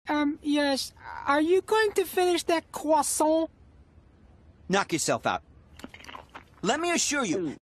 Yes. Are you going to finish that croissant? Knock yourself out. Let me assure you,